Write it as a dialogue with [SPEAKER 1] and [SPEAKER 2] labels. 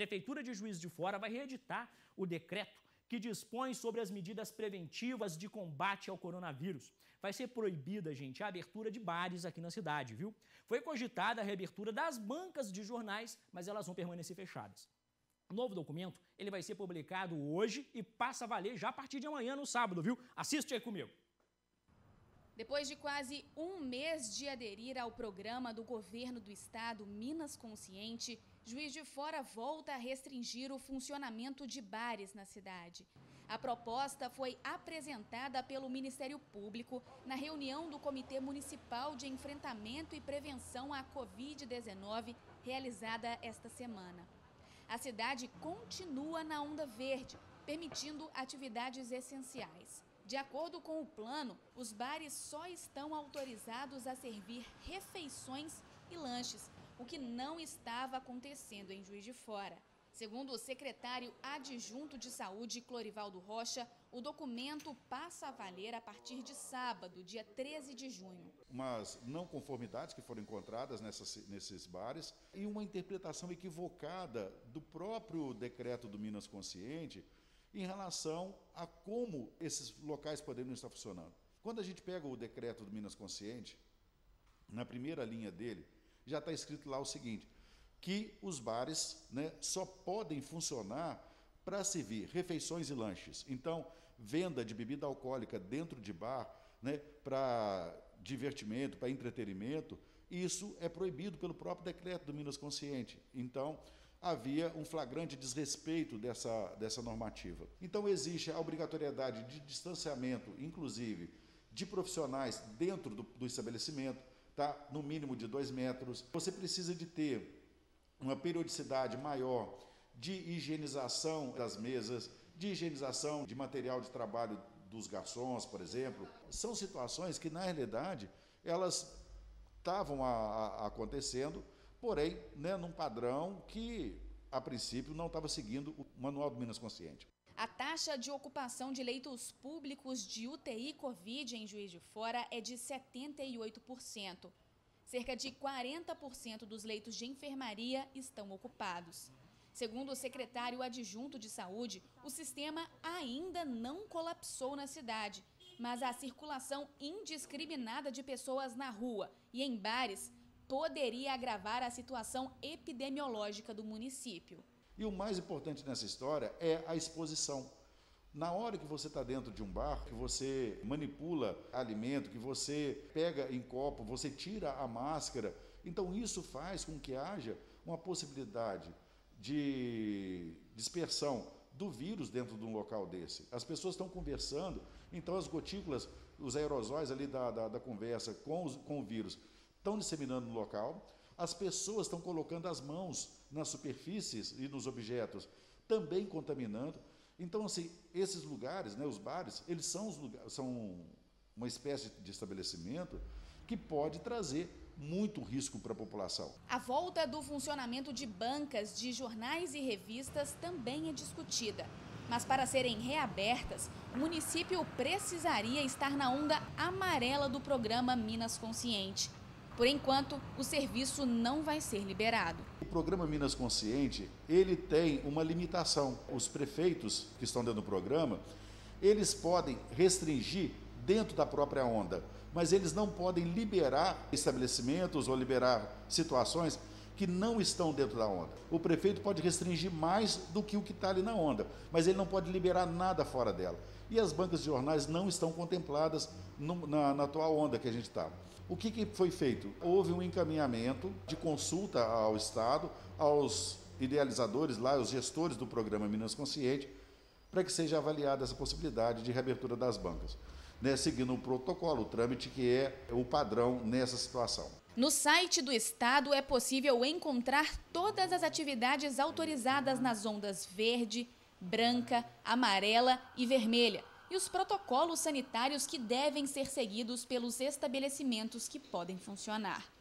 [SPEAKER 1] Prefeitura de Juiz de Fora vai reeditar o decreto que dispõe sobre as medidas preventivas de combate ao coronavírus. Vai ser proibida, gente, a abertura de bares aqui na cidade, viu? Foi cogitada a reabertura das bancas de jornais, mas elas vão permanecer fechadas. O novo documento ele vai ser publicado hoje e passa a valer já a partir de amanhã, no sábado, viu? Assiste aí comigo.
[SPEAKER 2] Depois de quase um mês de aderir ao programa do governo do estado Minas Consciente, Juiz de Fora volta a restringir o funcionamento de bares na cidade. A proposta foi apresentada pelo Ministério Público na reunião do Comitê Municipal de Enfrentamento e Prevenção à Covid-19, realizada esta semana. A cidade continua na onda verde, permitindo atividades essenciais. De acordo com o plano, os bares só estão autorizados a servir refeições e lanches, o que não estava acontecendo em Juiz de Fora. Segundo o secretário adjunto de Saúde, Clorivaldo Rocha, o documento passa a valer a partir de sábado, dia 13 de junho.
[SPEAKER 3] Umas não conformidades que foram encontradas nesses bares e uma interpretação equivocada do próprio decreto do Minas Consciente em relação a como esses locais poderiam estar funcionando. Quando a gente pega o decreto do Minas Consciente, na primeira linha dele, já está escrito lá o seguinte, que os bares, né, só podem funcionar para servir refeições e lanches. Então, venda de bebida alcoólica dentro de bar, né, para divertimento, para entretenimento, isso é proibido pelo próprio decreto do Minas Consciente. Então, havia um flagrante desrespeito dessa normativa. Então, existe a obrigatoriedade de distanciamento, inclusive, de profissionais dentro do estabelecimento, tá? No mínimo de 2 metros. Você precisa de ter uma periodicidade maior de higienização das mesas, de higienização de material de trabalho dos garçons, por exemplo. São situações que, na realidade, elas estavam acontecendo, porém, né, num padrão que, a princípio, não estava seguindo o Manual do Minas Consciente.
[SPEAKER 2] A taxa de ocupação de leitos públicos de UTI Covid em Juiz de Fora é de 78%. Cerca de 40% dos leitos de enfermaria estão ocupados. Segundo o secretário adjunto de Saúde, o sistema ainda não colapsou na cidade, mas a circulação indiscriminada de pessoas na rua e em bares poderia agravar a situação epidemiológica do município.
[SPEAKER 3] E o mais importante nessa história é a exposição. Na hora que você está dentro de um bar, que você manipula alimento, que você pega em copo, você tira a máscara, então isso faz com que haja uma possibilidade de dispersão do vírus dentro de um local desse. As pessoas estão conversando, então as gotículas, os aerosóis ali da conversa com o vírus estão disseminando no local, as pessoas estão colocando as mãos nas superfícies e nos objetos, também contaminando. Então, assim, esses lugares, né, os bares, eles são uma espécie de estabelecimento que pode trazer muito risco para a população.
[SPEAKER 2] A volta do funcionamento de bancas de jornais e revistas também é discutida. Mas para serem reabertas, o município precisaria estar na onda amarela do programa Minas Consciente. Por enquanto, o serviço não vai ser liberado.
[SPEAKER 3] O programa Minas Consciente, ele tem uma limitação. Os prefeitos que estão dentro do programa, eles podem restringir dentro da própria onda, mas eles não podem liberar estabelecimentos ou liberar situações que não estão dentro da onda. O prefeito pode restringir mais do que o que está ali na onda, mas ele não pode liberar nada fora dela. E as bancas de jornais não estão contempladas na atual onda que a gente está. O que foi feito? Houve um encaminhamento de consulta ao Estado, aos idealizadores lá, aos gestores do programa Minas Consciente, para que seja avaliada essa possibilidade de reabertura das bancas, né, seguindo o protocolo, o trâmite que é o padrão nessa situação.
[SPEAKER 2] No site do Estado é possível encontrar todas as atividades autorizadas nas ondas verde, branca, amarela e vermelha e os protocolos sanitários que devem ser seguidos pelos estabelecimentos que podem funcionar.